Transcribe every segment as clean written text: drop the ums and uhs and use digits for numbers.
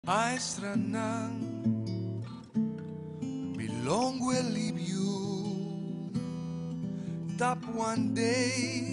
Ay stranang Bilongwe leave you That one day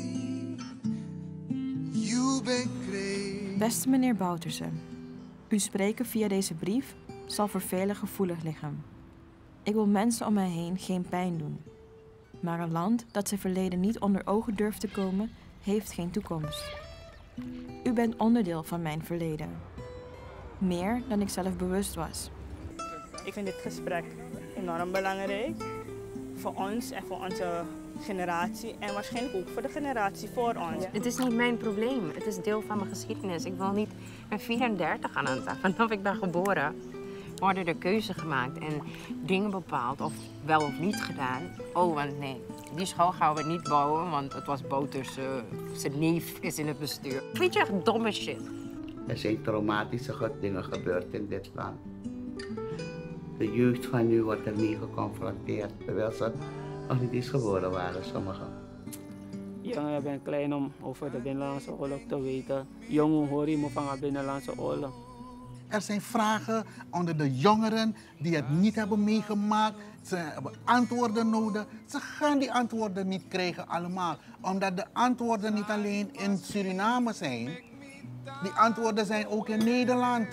You been great. Beste meneer Boutersen, uw spreken via deze brief zal voor velen gevoelig liggen. Ik wil mensen om mij heen geen pijn doen. Maar een land dat zijn verleden niet onder ogen durft te komen, heeft geen toekomst. U bent onderdeel van mijn verleden. Meer dan ik zelf bewust was. Ik vind dit gesprek enorm belangrijk. Voor ons en voor onze generatie en waarschijnlijk ook voor de generatie voor ons. Het is niet mijn probleem. Het is deel van mijn geschiedenis. Ik wil niet... Ik ben 34 aan het dag. Vanaf ik ben geboren worden er keuzes gemaakt en dingen bepaald of wel of niet gedaan. Oh, want nee, die school gaan we niet bouwen, want het was Bouters, zijn neef is in het bestuur. Weet je, echt domme shit. Er zijn traumatische dingen gebeurd in dit land. De jeugd van nu wordt ermee geconfronteerd, terwijl ze nog niet eens geboren waren, sommigen. Jongeren ben klein om over de Binnenlandse Oorlog te weten. Jongen hoor je van de Binnenlandse Oorlog. Er zijn vragen onder de jongeren die het niet hebben meegemaakt. Ze hebben antwoorden nodig. Ze gaan die antwoorden niet krijgen allemaal. Omdat de antwoorden niet alleen in Suriname zijn. Die antwoorden zijn ook in Nederland.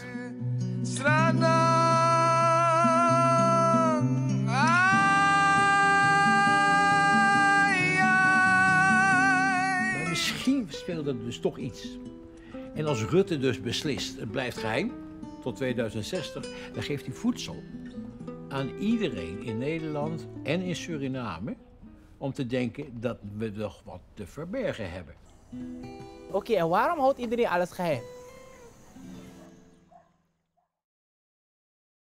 Maar misschien speelde er dus toch iets. En als Rutte dus beslist, het blijft geheim tot 2060, dan geeft hij voedsel aan iedereen in Nederland en in Suriname om te denken dat we nog wat te verbergen hebben. Oké, en waarom houdt iedereen alles geheim?